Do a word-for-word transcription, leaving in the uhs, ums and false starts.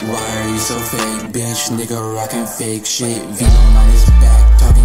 Why are you so fake, bitch? Nigga rockin' fake shit. Venom on his back, talking